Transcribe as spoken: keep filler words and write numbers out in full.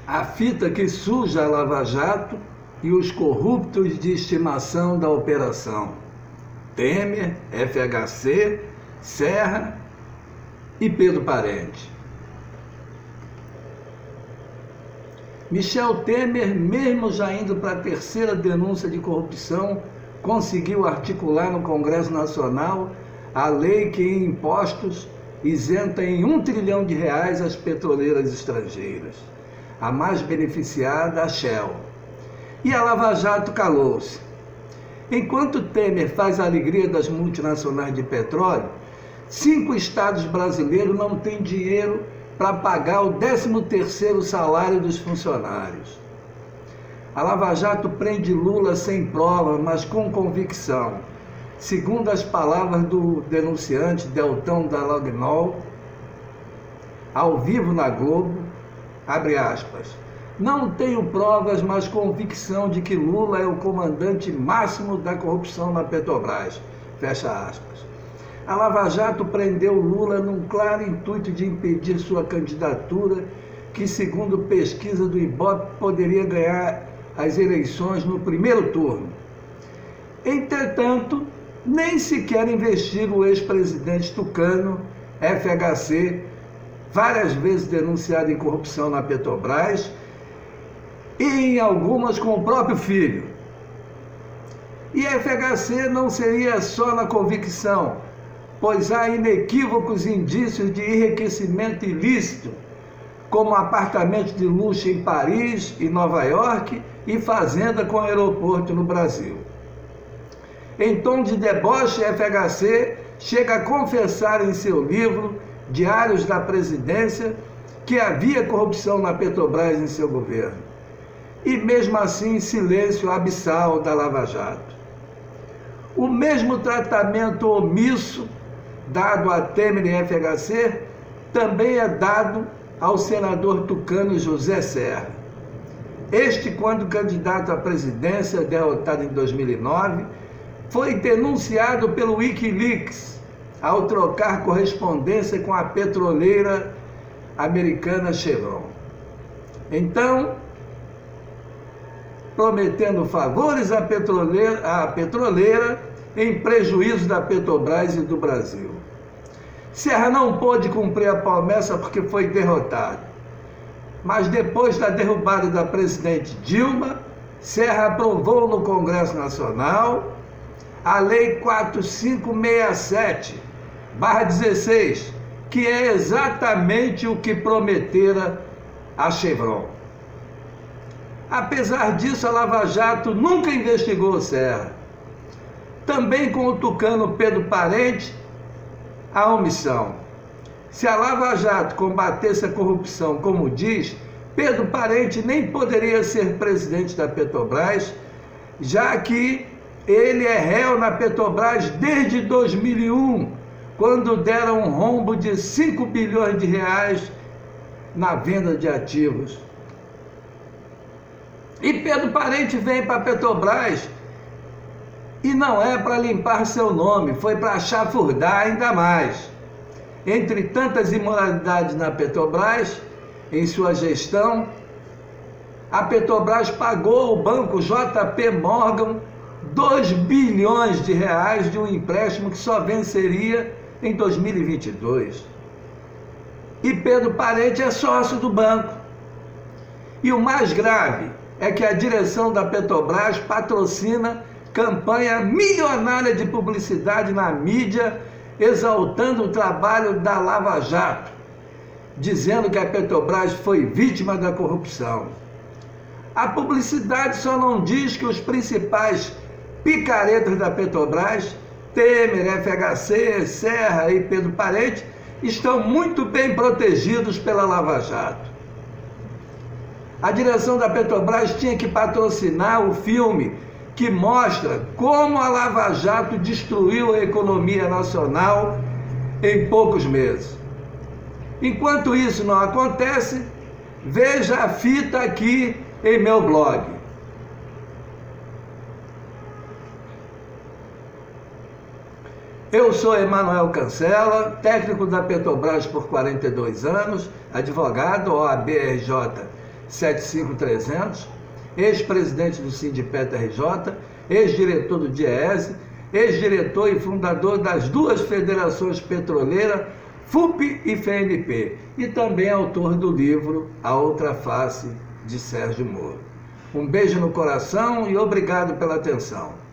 A fita que suja a Lava Jato e os corruptos de estimação da operação: Temer, F H C, Serra e Pedro Parente. Michel Temer, mesmo já indo para a terceira denúncia de corrupção, conseguiu articular no Congresso Nacional a lei que em impostos isenta em um trilhão de reais as petroleiras estrangeiras. A mais beneficiada, a Shell. E a Lava Jato calou-se. Enquanto Temer faz a alegria das multinacionais de petróleo, cinco estados brasileiros não têm dinheiro para pagar o décimo terceiro salário dos funcionários. A Lava Jato prende Lula sem prova, mas com convicção. Segundo as palavras do denunciante Deltão Dallagnol, ao vivo na Globo, abre aspas, não tenho provas, mas convicção de que Lula é o comandante máximo da corrupção na Petrobras, fecha aspas. A Lava Jato prendeu Lula num claro intuito de impedir sua candidatura, que, segundo pesquisa do Ibope, poderia ganhar as eleições no primeiro turno. Entretanto, nem sequer investiga o ex-presidente tucano, F H C, várias vezes denunciado em corrupção na Petrobras, e em algumas com o próprio filho. E F H C não seria só na convicção, pois há inequívocos indícios de enriquecimento ilícito, como apartamento de luxo em Paris e Nova York e fazenda com aeroporto no Brasil. Em tom de deboche, F H C chega a confessar em seu livro Diários da Presidência que havia corrupção na Petrobras em seu governo. E mesmo assim, silêncio abissal da Lava Jato. O mesmo tratamento omisso dado a Temer e F H C também é dado ao senador tucano José Serra. Este, quando candidato à presidência, derrotado em dois mil e nove, foi denunciado pelo Wikileaks ao trocar correspondência com a petroleira americana Chevron. Então, prometendo favores à petroleira, à petroleira em prejuízo da Petrobras e do Brasil. Serra não pôde cumprir a promessa porque foi derrotado. Mas depois da derrubada da presidente Dilma, Serra aprovou no Congresso Nacional a Lei quatro mil quinhentos e sessenta e sete barra dezesseis, que é exatamente o que prometera a Chevron. Apesar disso, a Lava Jato nunca investigou Serra. Também com o tucano Pedro Parente, a omissão. Se a Lava Jato combatesse a corrupção como diz, Pedro Parente nem poderia ser presidente da Petrobras, já que ele é réu na Petrobras desde dois mil e um, quando deram um rombo de cinco bilhões de reais na venda de ativos. E Pedro Parente vem para a Petrobras e não é para limpar seu nome, foi para chafurdar ainda mais. Entre tantas imoralidades na Petrobras, em sua gestão, a Petrobras pagou ao banco J P Morgan dois bilhões de reais de um empréstimo que só venceria em dois mil e vinte e dois. E Pedro Parente é sócio do banco. E o mais grave é que a direção da Petrobras patrocina campanha milionária de publicidade na mídia, exaltando o trabalho da Lava Jato, dizendo que a Petrobras foi vítima da corrupção. A publicidade só não diz que os principais picaretas da Petrobras, Temer, F H C, Serra e Pedro Parente, estão muito bem protegidos pela Lava Jato. A direção da Petrobras tinha que patrocinar o filme que mostra como a Lava Jato destruiu a economia nacional em poucos meses. Enquanto isso não acontece, veja a fita aqui em meu blog. Eu sou Emanuel Cancela, técnico da Petrobras por quarenta e dois anos, advogado, O A B R J setenta e cinco trezentos, ex-presidente do Sindipet R J, ex-diretor do DIEESE, ex-diretor e fundador das duas federações petroleiras, F U P e F N P, e também autor do livro A Outra Face, de Sérgio Moro. Um beijo no coração e obrigado pela atenção.